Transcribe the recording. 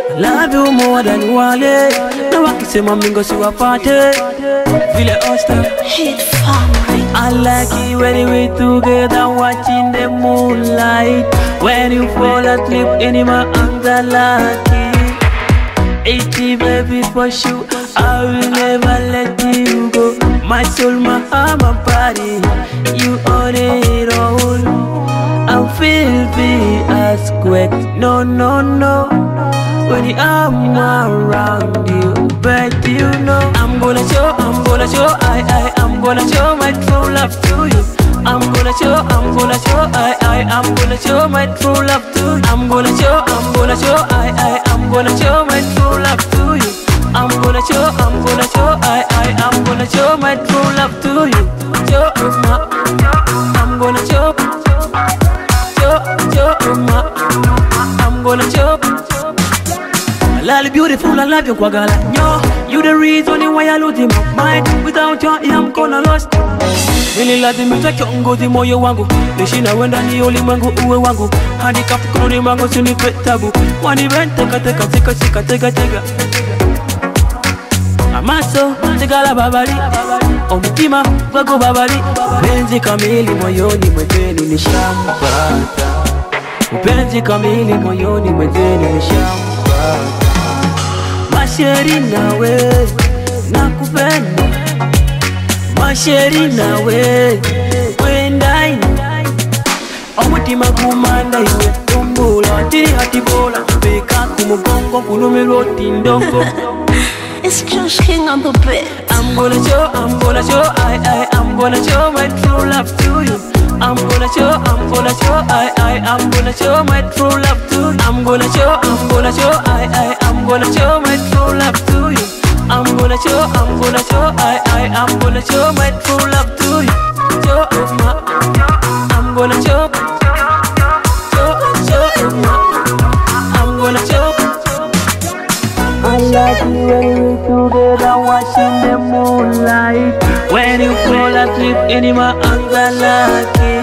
Love you more than Wale. Now I can say my mingo see a party. Feel it Oster. Hit family. I like it when we together watching the moonlight. When you fall asleep in my arms, I like it. 80 baby for sure, I will never let you go. My soul, my heart, my body, you own it all. I'm filthy as quick, no, no, no. When I'm around you, but you know I'm gonna show, I'm gonna show my true love to you. I'm gonna show, I'm gonna show my true love to you. I'm gonna show, I'm gonna show my true love to you. I'm gonna show, I'm gonna show my true love to you. I'm gonna show, I'm gonna show. Lali beautiful, I love you kwagala nyo. You the reason why I lose my mind. Without you, I'm gonna lost. Nili lazima utake ngozi moyo wangu. Nishina wenda ni ulimwengu uwe wangu. Hadi kafikuri mangu sinipe tabu. Wanibente kateka tika shika tega tega. Amaso, tegala babali. Omutima, wako babali. Penzi kamili moyoni mwezenu nishampata. Penzi kamili moyoni mwezenu nishampata. Masheri nawe, nakupenda. Masheri nawe, wenda ino. Omutima kumanda iwe tumbula. Tiri hati bola, beka kumugongo kulumiro tindongo. It's Josh King on the beat. I'm gonna show, I'm gonna show my true love to you. I'm gonna show, I'm gonna show my true love to you. I'm gonna show, I'm gonna show my true love to you. I'm gonna show, I'm gonna show my true love to you. I'm gonna show, I'm gonna show. I like you when we together watching the moonlight. When you fall asleep in my arms, I like it.